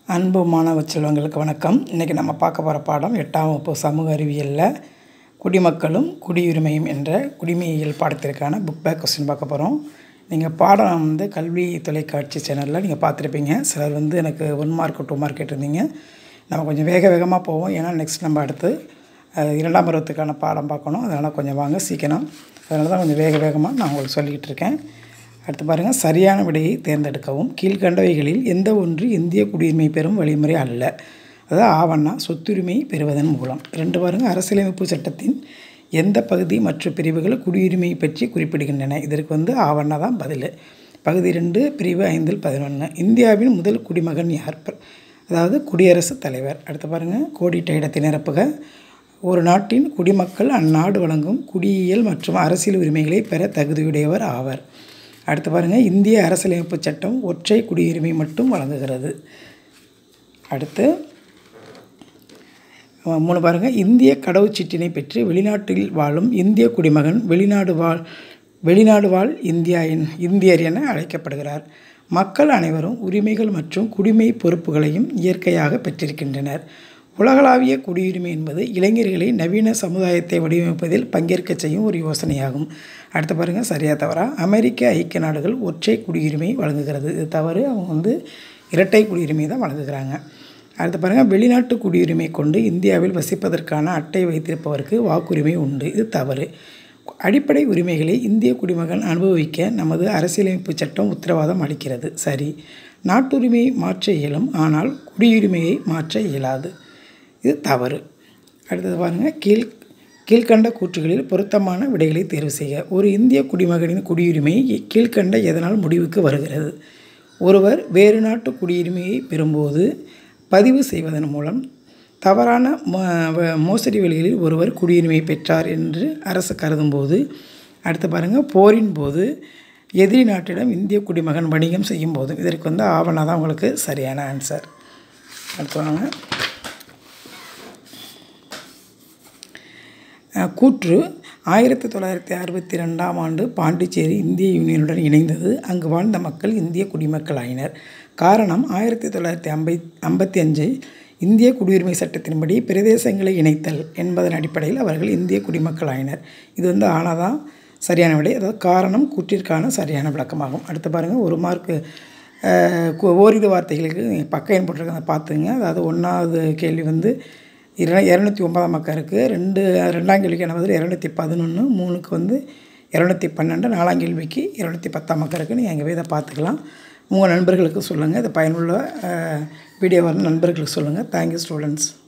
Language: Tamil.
அன்பு மாணவ செல்வங்களுக்கு வணக்கம். இன்றைக்கி நம்ம பார்க்க போகிற பாடம் 8ஆம் வகுப்பு சமூக அறிவியலில் குடிமக்களும் குடியுரிமையும் என்ற குடிமையியல் பாடத்திற்கான புக் பேக் கொஸ்டின் பார்க்க போகிறோம். நீங்கள் பாடம் கல்வி தொலைக்காட்சி சேனலில் நீங்கள் பார்த்துருப்பீங்க. சிலர் எனக்கு 1 மார்க் 2 மார்க் கேட்டிருந்தீங்க. நம்ம கொஞ்சம் வேகமாக போவோம், ஏன்னா நெக்ஸ்ட் நம்ம அடுத்து 2ஆம் பருவத்துக்கான பாடம் பார்க்கணும். அதனால் கொஞ்சம் வாங்க சீக்கிரம். அதனால தான் கொஞ்சம் வேகமாக நான் உங்களுக்கு சொல்லிக்கிட்டு இருக்கேன். அடுத்து பாருங்கள், சரியான விடையை தேர்ந்தெடுக்கவும். கீழ்கண்டவைகளில் எந்த ஒன்று இந்திய குடியுரிமை பெறும் வழிமுறை அல்ல? அதாவது ஆவணா சொத்துரிமை பெறுவதன் மூலம். 2 பாருங்கள், அரசியலமைப்பு சட்டத்தின் எந்த பகுதி மற்றும் பிரிவுகள் குடியுரிமை பற்றி குறிப்பிடுகின்றன? இதற்கு ஆவணா தான் பதில். பகுதி 2 பிரிவு 5-11. இந்தியாவின் முதல் குடிமகன் யார்? அதாவது குடியரசுத் தலைவர். அடுத்து பாருங்கள், கோடிட்ட இடத்தை நிரப்புக. ஒரு நாட்டின் குடிமக்கள் அந்நாடு வழங்கும் குடியியல் மற்றும் அரசியல் உரிமைகளை பெற தகுதியுடையவர் ஆவர். அடுத்து பாருங்கள், இந்திய அரசியலமைப்பு சட்டம் ஒற்றை குடியுரிமை மட்டும் வழங்குகிறது. அடுத்து 3 பாருங்கள், இந்திய கடவுச்சீட்டினை பெற்று வெளிநாட்டில் வாழும் இந்திய குடிமகன் வெளிநாடு வாழ் இந்தியர் என அழைக்கப்படுகிறார். மக்கள் அனைவரும் உரிமைகள் மற்றும் குடிமை பொறுப்புகளையும் இயற்கையாக பெற்றிருக்கின்றனர். உலகளாவிய குடியுரிமை என்பது இளைஞர்களை நவீன சமுதாயத்தை வடிவமைப்பதில் பங்கேற்க செய்யும் ஒரு யோசனையாகும். அடுத்து பாருங்கள், சரியா தவறா? அமெரிக்க ஐக்கிய நாடுகள் ஒற்றை குடியுரிமை வழங்குகிறது. இது தவறு. அவங்க இரட்டை குடியுரிமை தான் வழங்குகிறாங்க. அடுத்து பாருங்கள், வெளிநாட்டு குடியுரிமை கொண்டு இந்தியாவில் வசிப்பதற்கான அட்டை வைத்திருப்பவருக்கு வாக்குரிமை உண்டு. இது தவறு. அடிப்படை உரிமைகளை இந்திய குடிமகன் அனுபவிக்க நமது அரசியலமைப்பு சட்டம் உத்தரவாதம் அளிக்கிறது. சரி. நாட்டுரிமையை மாற்ற இயலும், ஆனால் குடியுரிமையை மாற்ற இயலாது. இது தவறு. அடுத்தது பாருங்கள், கீழ்கண்ட கூற்றுகளில் பொருத்தமான விடைகளை தேர்வு செய்க. ஒரு இந்திய குடிமகனின் குடியுரிமை கீழ்கண்ட எதனால் முடிவுக்கு வருகிறது? ஒருவர் வேறு நாட்டு குடியுரிமையை பெறும்போது பதிவு செய்வதன் மூலம் தவறான மோசடி வழிகளில் ஒருவர் குடியுரிமை பெற்றார் என்று அரசு கருதும்போது. அடுத்து பாருங்கள், போரின் போது எதிரி நாட்டிடம் இந்திய குடிமகன் வணிகம் செய்யும் போது. இதற்கு ஆவணா தான் உங்களுக்கு சரியான ஆன்சர். அடுத்து வாங்க, கூற்று. 1962ஆம் ஆண்டு பாண்டிச்சேரி இந்திய யூனியனுடன் இணைந்தது. அங்கு வாழ்ந்த மக்கள் இந்திய குடிமக்கள் ஆயினர். காரணம், 1955 இந்திய குடியுரிமை சட்டத்தின்படி பிரதேசங்களை இணைத்தல் என்பதன் அடிப்படையில் அவர்கள் இந்திய குடிமக்கள் ஆயினர். இது ஆனாதான் சரியான விடை. அதாவது காரணம் கூற்றிற்கான சரியான விளக்கமாகும். அடுத்து பாருங்கள், 1 மார்க்கு ஓரிரு வார்த்தைகளுக்கு பக்கையன் போட்டிருக்க பார்த்துங்க. அதாவது 1வது கேள்வி 209ஆம் பக்கம் இருக்குது. 2ஆம் கேள்விக்கு என்ன பதில்? 211. 3க்கு 212. 4ஆம் கேள்விக்கு 210ஆம் பக்கம் இருக்குது. நீங்கள் எங்கள் இதை பார்த்துக்கலாம். உங்கள் நண்பர்களுக்கு சொல்லுங்கள். இது பயனுள்ள வீடியோ நண்பர்களுக்கு சொல்லுங்கள். Thank you students.